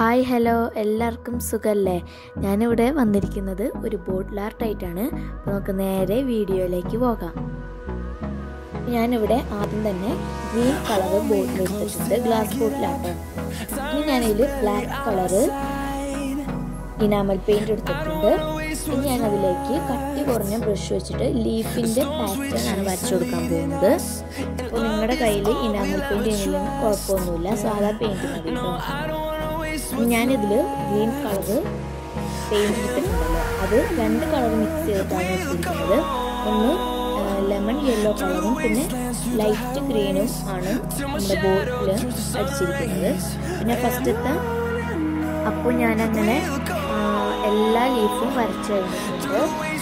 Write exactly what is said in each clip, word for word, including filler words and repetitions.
Hi hello എല്ലാവർക്കും സുഖല്ലേ? ഞാനിവിടെ വന്നിരിക്കുന്നത് ഒരു ബോട്ടിൽ ആർട്ടായിട്ടാണ്. അപ്പോൾ നമുക്ക് നേരെ വീഡിയോയിലേക്ക് പോകാം. ഞാനിവിടെ ആദ്യം തന്നെ ഗ്രീൻ കളർ ബോട്ടിൽ എടുത്തിട്ടുണ്ട്, ഗ്ലാസ് ബോട്ടിലാട്ടോ. ഇനി ഞാനതിൽ ബ്ലാക്ക് കളറ് ഇനാമൽ പെയിൻറ് എടുത്തിട്ടുണ്ട്. ഇനി ഞാനതിലേക്ക് കട്ടി കുറഞ്ഞ ബ്രഷ് വെച്ചിട്ട് ലീഫിൻ്റെ പാറ്റേൺ ആണ് വരച്ചു കൊടുക്കാൻ പോകുന്നത്. അപ്പോൾ നിങ്ങളുടെ കയ്യിൽ ഇനാമൽ പെയിൻറ് ഇല്ലെങ്കിലും കുഴപ്പമൊന്നുമില്ല, സാധാ പെയിൻറ് മതി കേട്ടോ. ഞാനിതിൽ ഗ്രീൻ കളറ് പെയിൻറ് എടുത്തിട്ടുണ്ടല്ലോ, അത് രണ്ട് കളർ മിക്സ് ചെയ്തിട്ടാണ് എടുത്തിരിക്കുന്നത്. ഒന്ന് ലെമൺ യെല്ലോ കളറും പിന്നെ ലൈറ്റ് ഗ്രീനും ആണ് നമ്മുടെ ബോട്ടിൽ അടിച്ചിരിക്കുന്നത്. പിന്നെ ഫസ്റ്റത്തെ അപ്പോൾ ഞാനങ്ങനെ എല്ലാ ലീഫും വരച്ചു കഴിഞ്ഞിട്ടുണ്ട്.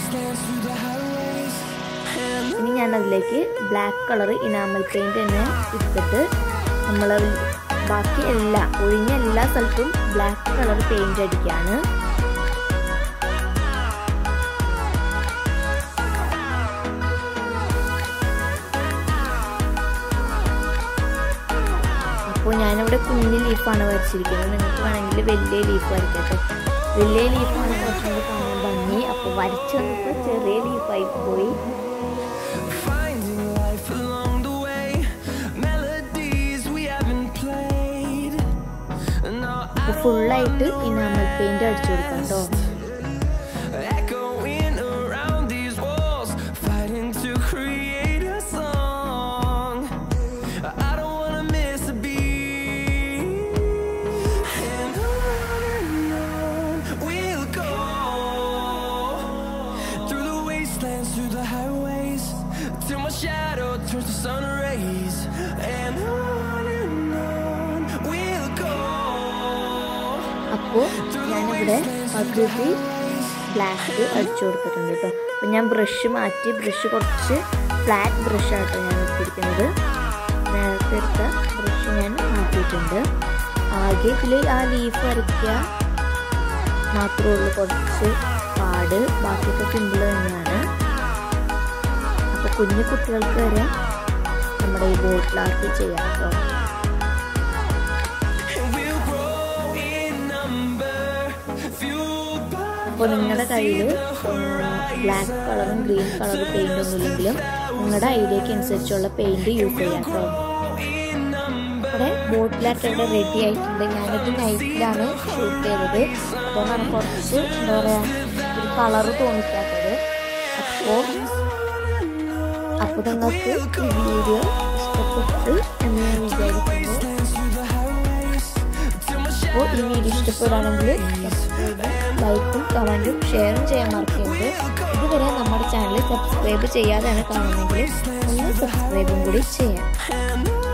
ഇനി ഞാനതിലേക്ക് ബ്ലാക്ക് കളർ ഇനാമൽ പെയിൻറ് തന്നെ എടുത്തിട്ട് നമ്മൾ ബാക്കി എല്ലാ ഒഴിഞ്ഞ എല്ലാ സ്ഥലത്തും ബ്ലാക്ക് കളർ പെയിന്റ് അടിക്കുകയാണ്. അപ്പോൾ ഞാനിവിടെ കുഞ്ഞു ലീഫാണ് വരച്ചിരിക്കുന്നത്. നിങ്ങൾക്ക് വേണമെങ്കിൽ വലിയ ലീഫ് വരയ്ക്കട്ടെ. വലിയ ലീഫാണ് കുറച്ചും കൂടി കാണാൻ ഭംഗി. അപ്പോൾ വരച്ചു വന്നപ്പോൾ ചെറിയ ലീഫായി പോയി. ഫുള്ളായിട്ട് ഇനാമൽ പെയിന്റ് അടിച്ചു കൊടുക്കാം കേട്ടോ. അപ്പോൾ ഞാനിവിടെ പകുതി ബ്ലാക്ക് അടിച്ചു കൊടുത്തിട്ടുണ്ട് കേട്ടോ. അപ്പോൾ ഞാൻ ബ്രഷ് മാറ്റി, ബ്രഷ് കുറച്ച് ഫ്ലാറ്റ് ബ്രഷാട്ടോ ഞാൻ എടുത്തിരിക്കുന്നത്. നേരത്തെ എടുത്ത ബ്രഷ് ഞാൻ മാറ്റിയിട്ടുണ്ട്. ആകെ ഇതിൽ ആ ലീഫ് വരയ്ക്കുക മാത്രമേ ഉള്ളൂ കുറച്ച് പാട്, ബാക്കിയൊക്കെ സിമ്പിൾ തന്നെയാണ്. അപ്പോൾ കുഞ്ഞു കുട്ടികൾക്ക് വരെ നമ്മുടെ ഈ ബോട്ടിൽ ആർട്ട് ചെയ്യാം കേട്ടോ. അപ്പോൾ നിങ്ങളുടെ കയ്യിൽ ബ്ലാക്ക് കളറും ഗ്രീൻ കളറും പെയിൻ്റ് ഒന്നും ഇല്ലെങ്കിലും നിങ്ങളുടെ ഐഡിയക്ക് അനുസരിച്ചുള്ള പെയിൻറ് യൂസ് ചെയ്യാം കേട്ടോ. ഇവിടെ ബോട്ടിലായിട്ട് ഇവിടെ റെഡി ആയിട്ടുണ്ട്. ഞാനിത് നൈറ്റിലാണ് ഷൂട്ട് ചെയ്തത്, അതുകൊണ്ടാണ് കുറച്ച് എന്താ പറയുക ഒരു കളറ് തോന്നിക്കാത്തത്. അപ്പോൾ അപ്പോൾ നിങ്ങൾക്ക് ഈ വീഡിയോ ഇഷ്ടപ്പെട്ടു എന്ന് ഞാൻ വിചാരിക്കുന്നു. അപ്പോൾ ഈ വീഡിയോ ഇഷ്ടപ്പെടുകയാണെങ്കിൽ ലൈക്കും കമൻറ്റും ഷെയറും ചെയ്യാൻ മറക്കരുത്. ഇതുവരെ നമ്മുടെ ചാനൽ സബ്സ്ക്രൈബ് ചെയ്യാതെയാണ് കാണുന്നതെങ്കിൽ ഒന്ന് സബ്സ്ക്രൈബും കൂടി ചെയ്യാം.